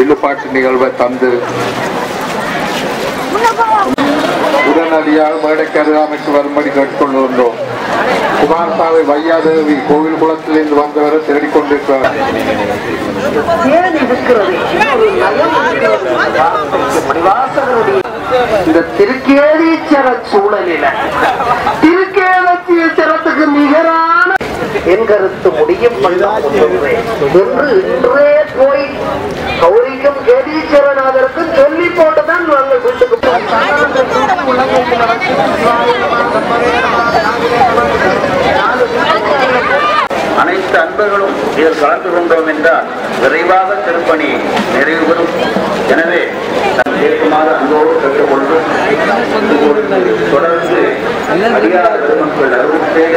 வில்லுப்பாட்டு நிகழ்வை தந்து உடனடியாக மேடைக்கு அருகாமைக்கு வரும்படி கேட்டுக்கொண்டிருந்தோம். குமாரசாமி வையாதேவி கோவில் குளத்திலிருந்து வந்தவரை தேடிக்கொண்டிருக்கிறார். இந்த திருக்கேதீச்சர சூழலில திருக்கேதீச்சரத்துக்கு நிகரான என் கருத்து முடியும் என்று இன்றே போய் கௌரிக்கும் கேதீச்சரநாதருக்கும் சொல்லி போட்டுதான் நாங்கள் வீட்டுக்கு அனைத்து அன்பர்களும் இதில் கலந்து கொண்டோம் என்றால் விரைவாக திருப்பணி நிறைவு பெறும். எனவே கேட்குமாறு அன்போடு கேட்டுக்கொண்டு தொடர்ந்து அதிகார பெருமக்கள் அருள் செய்த